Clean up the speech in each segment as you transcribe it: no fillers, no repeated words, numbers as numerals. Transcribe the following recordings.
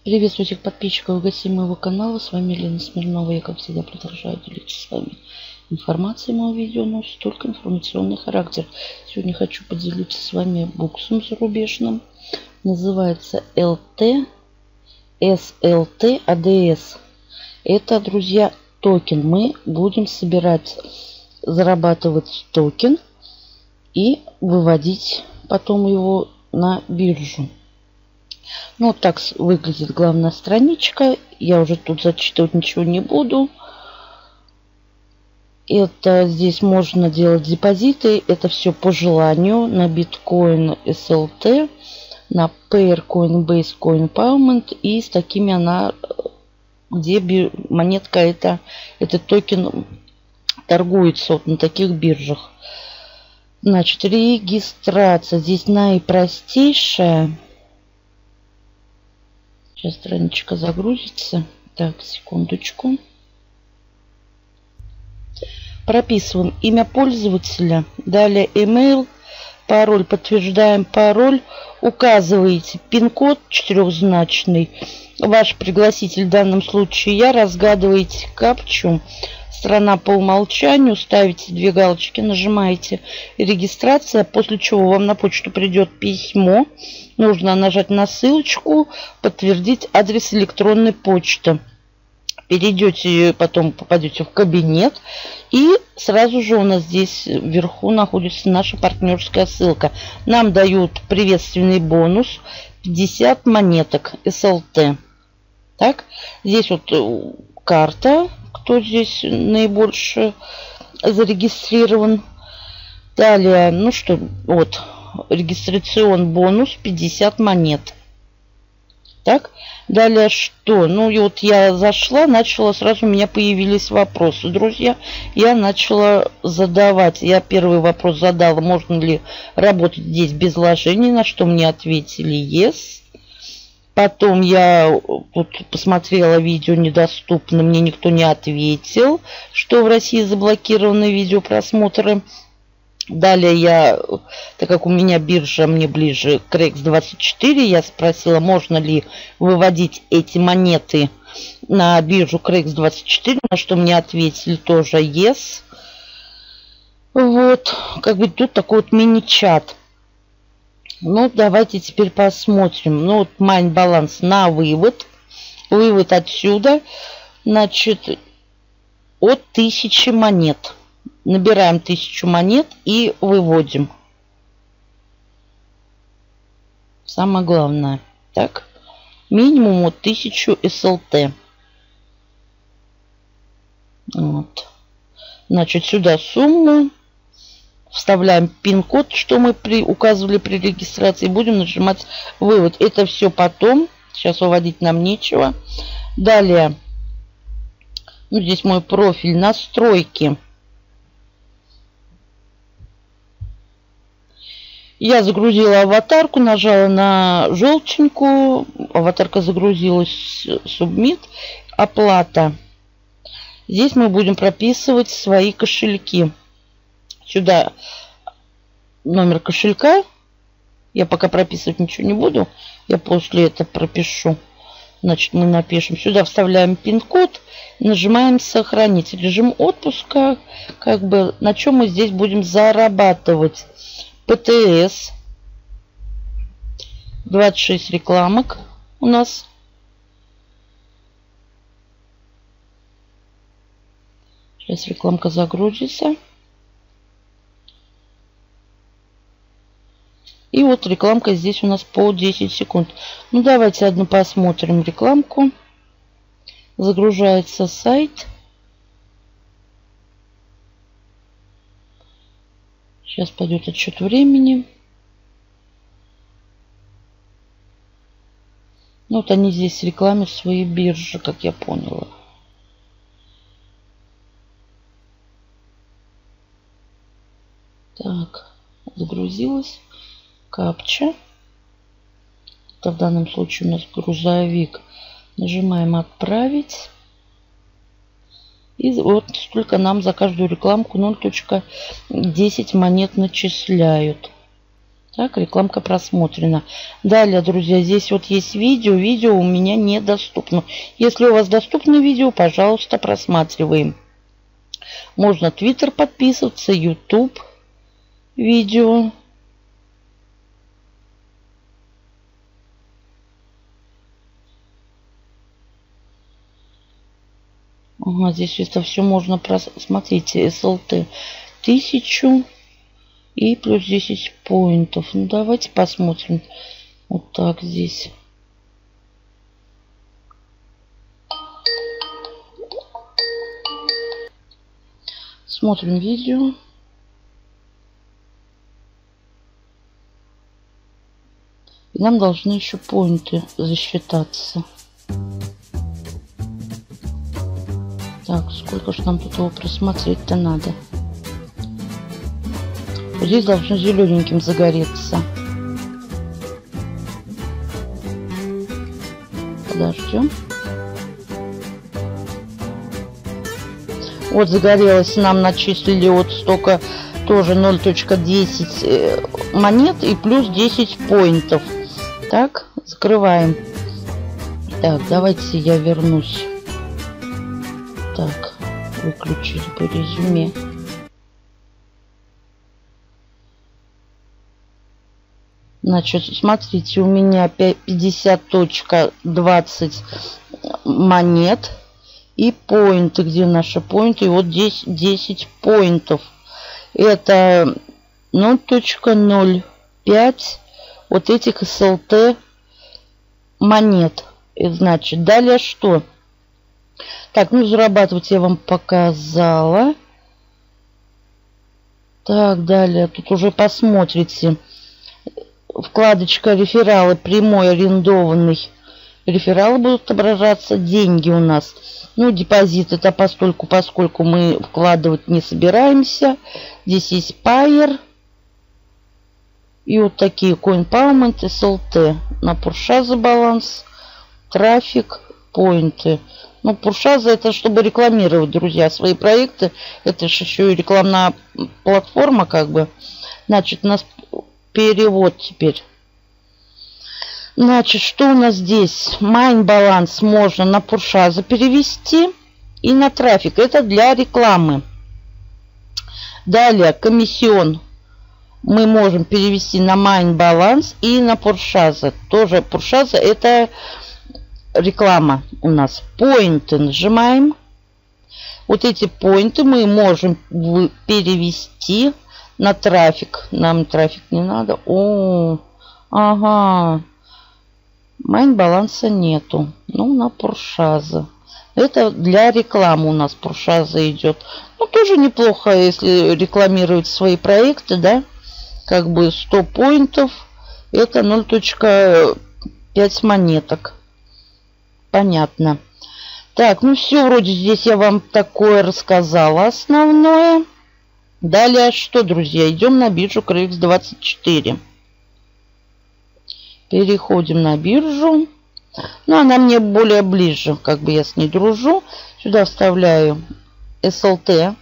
Приветствую всех подписчиков и гостей моего канала. С вами Елена Смирнова. Я, как всегда, продолжаю делиться с вами информацией. Моего видео носит только информационный характер. Сегодня хочу поделиться с вами буксом зарубежным. Называется SLT ADS. Это, друзья, токен. Мы будем собирать, зарабатывать токен и выводить потом его на биржу. Ну, вот так выглядит главная страничка. Я уже тут зачитывать ничего не буду. Это здесь можно делать депозиты. Это все по желанию. На биткоин SLT, на Pair, Coinbase, Coinpayment. И с такими она, где монетка, этот токен торгуется вот на таких биржах. Значит, регистрация здесь наипростейшая. Сейчас страничка загрузится. Так, секундочку. Прописываем имя пользователя. Далее email, пароль. Подтверждаем пароль. Указываете пин-код четырехзначный. Ваш пригласитель, в данном случае я. Разгадываете капчу. Страна по умолчанию. Ставите две галочки. Нажимаете регистрация. После чего вам на почту придет письмо. Нужно нажать на ссылочку, подтвердить адрес электронной почты. Перейдете, потом попадете в кабинет. И сразу же у нас здесь вверху находится наша партнерская ссылка. Нам дают приветственный бонус 50 монеток SLT. Так, здесь вот карта, кто здесь наибольше зарегистрирован. Далее, ну что, вот. Регистрационный бонус 50 монет. Так, далее что? Ну и вот я зашла, начала, сразу у меня появились вопросы, друзья. Я начала задавать. Я первый вопрос задала, можно ли работать здесь без вложений, на что мне ответили yes. Потом я тут посмотрела видео недоступно, мне никто не ответил, что в России заблокированы видеопросмотры. Далее я, так как у меня биржа мне ближе к Krex24, я спросила, можно ли выводить эти монеты на биржу Krex24, на что мне ответили тоже yes. Вот, как бы тут такой вот мини-чат. Ну, давайте теперь посмотрим. Ну, вот майн баланс на вывод. Вывод отсюда, значит, от 1000 монет. Набираем 1000 монет и выводим. Самое главное. Так. Минимум от 1000 SLT. Вот. Значит, сюда сумму. Вставляем пин-код, что мы указывали при регистрации. Будем нажимать вывод. Это все потом. Сейчас выводить нам нечего. Далее. Ну, здесь мой профиль. Настройки. Я загрузила аватарку, нажала на желтенькую, аватарка загрузилась, Submit, оплата. Здесь мы будем прописывать свои кошельки. Сюда номер кошелька. Я пока прописывать ничего не буду, я после этого пропишу. Значит, мы напишем. Сюда вставляем пин-код, нажимаем сохранить. Режим отпуска, как бы на чем мы здесь будем зарабатывать. ПТС 26 рекламок у нас. Сейчас рекламка загрузится. И вот рекламка здесь у нас по 10 секунд. Ну, давайте одну посмотрим рекламку. Загружается сайт. Сейчас пойдет отсчет времени. Ну, вот они здесь рекламируют свои биржи, как я поняла. Так, загрузилась капча. Это в данном случае у нас грузовик. Нажимаем «Отправить». И вот столько нам за каждую рекламку 0.10 монет начисляют. Так, рекламка просмотрена. Далее, друзья, здесь вот есть видео. Видео у меня недоступно. Если у вас доступно видео, пожалуйста, просматриваем. Можно Twitter подписываться, YouTube видео. Ага, здесь это все можно просмотреть. SLT 1000 и плюс 10 поинтов. Ну, давайте посмотрим. Вот так здесь. Смотрим видео. И нам должны еще поинты засчитаться. Так, сколько же нам тут его просмотреть-то надо? Здесь должно зелененьким загореться. Подождем. Вот загорелось, нам начислили вот столько, тоже 0.10 монет и плюс 10 поинтов. Так, закрываем. Так, давайте я вернусь. Так, выключили по резюме. Значит, смотрите, у меня 50.20 монет и поинты. Где наши поинты? И вот здесь 10 поинтов. Это 0.05 вот этих SLT монет. И значит, далее что? Так, ну зарабатывать я вам показала. Так, далее тут уже посмотрите. Вкладочка рефералы, прямой, арендованный. Рефералы будут отображаться, деньги у нас. Ну, депозит это поскольку мы вкладывать не собираемся. Здесь есть Payer. И вот такие CoinPalment, SLT. На Пуршаза баланс, трафик, поинты. Ну, Пуршаза это чтобы рекламировать, друзья, свои проекты. Это же еще и рекламная платформа, как бы. Значит, у нас перевод теперь. Значит, что у нас здесь? Майн баланс можно на Пуршаза перевести и на трафик. Это для рекламы. Далее, комиссион мы можем перевести на майн баланс и на Пуршаза. Тоже Пуршаза это реклама у нас. Поинты нажимаем. Вот эти поинты мы можем перевести на трафик. Нам трафик не надо. О, ага. Майн баланса нету. Ну, на Пуршаза. Это для рекламы у нас Пуршаза идет. Ну, тоже неплохо, если рекламировать свои проекты, да. Как бы 100 поинтов. Это 0.5 монеток. Понятно. Так, ну все, вроде здесь я вам такое рассказала основное. Далее что, друзья? Идем на биржу CRX24. Переходим на биржу. Ну, она мне более ближе, как бы я с ней дружу. Сюда вставляю SLT.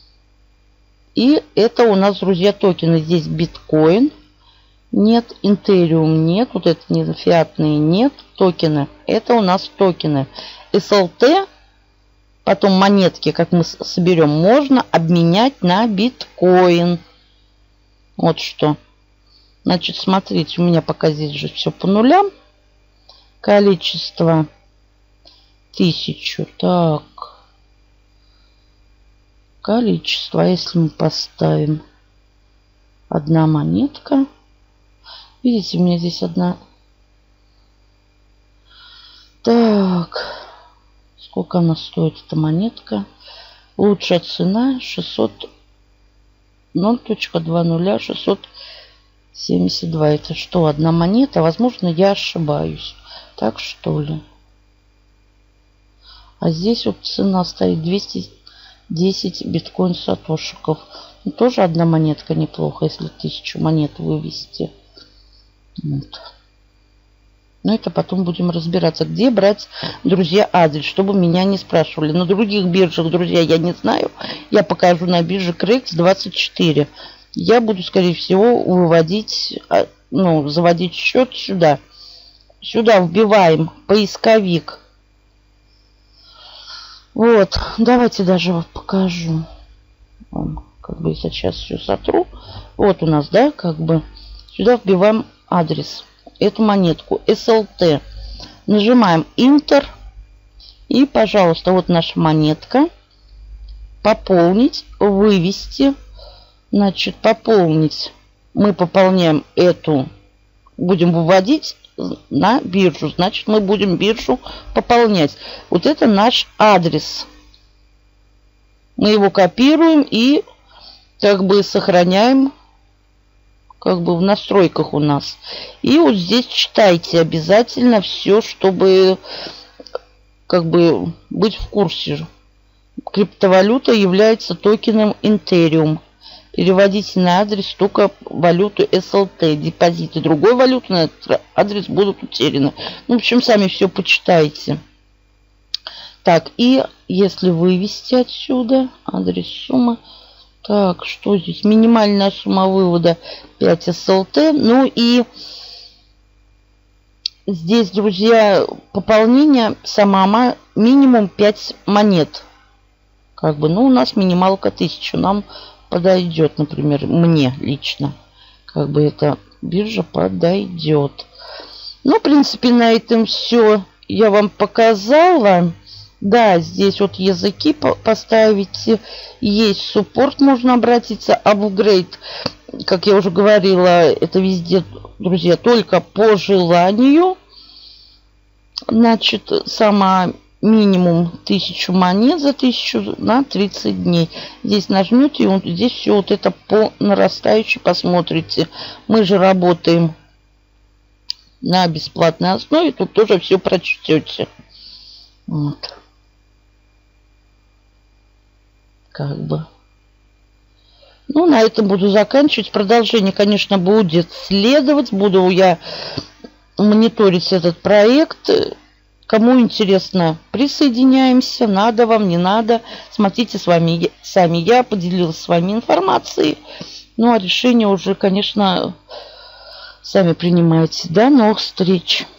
И это у нас, друзья, токены. Здесь биткоин. Нет, Ethereum нет. Вот это не фиатные нет. Токены. Это у нас токены. SLT. Потом монетки, как мы соберем, можно обменять на биткоин. Вот что. Значит, смотрите, у меня пока здесь же все по нулям. Количество 1000. Так. Количество. Если мы поставим одна монетка. Видите, у меня здесь одна. Так. Сколько она стоит, эта монетка? Лучшая цена 600. 0.20 672. Это что, одна монета? Возможно, я ошибаюсь. Так что ли? А здесь вот цена стоит 210 биткоин сатошиков. Ну, тоже одна монетка неплохо, если 1000 монет вывести. Вот. Но это потом будем разбираться, где брать, друзья, адрес, чтобы меня не спрашивали. На других биржах, друзья, я не знаю. Я покажу на бирже CRX24. я буду, скорее всего, выводить, ну, заводить счет сюда. Сюда вбиваем поисковик. Вот, давайте даже покажу. Как бы сейчас все сотру. Вот у нас, да, как бы сюда вбиваем адрес. Эту монетку SLT. Нажимаем Enter. И, пожалуйста, вот наша монетка. Пополнить, вывести. Значит, пополнить. Мы пополняем эту. Будем выводить на биржу. Значит, мы будем биржу пополнять. Вот это наш адрес. Мы его копируем и как бы сохраняем как бы в настройках у нас. И вот здесь читайте обязательно все, чтобы как бы быть в курсе. Криптовалюта является токеном Ethereum. Переводите на адрес только валюту SLT. Депозиты другой валюты на этот адрес будут утеряны. Ну, в общем, сами все почитайте. Так, и если вывести отсюда адрес сумма. Так, что здесь? Минимальная сумма вывода 5 SLT. Ну и здесь, друзья, пополнение сама минимум 5 монет. Как бы, ну, у нас минималка 1000. Нам подойдет, например, мне лично. Как бы эта биржа подойдет. Ну, в принципе, на этом все я вам показала. Да, здесь вот языки поставите. Есть суппорт, можно обратиться. Апгрейд, как я уже говорила, это везде, друзья, только по желанию. Значит, сама минимум 1000 монет за 1000 на 30 дней. Здесь нажмете, и вот здесь все вот это по нарастающей посмотрите. Мы же работаем на бесплатной основе. Тут тоже все прочтете. Вот. Как бы. Ну, на этом буду заканчивать. Продолжение, конечно, будет следовать. Буду я мониторить этот проект. Кому интересно, присоединяемся. Надо вам, не надо. Смотрите сами. Я поделилась с вами информацией. Ну, а решение уже, конечно, сами принимайте. До новых встреч.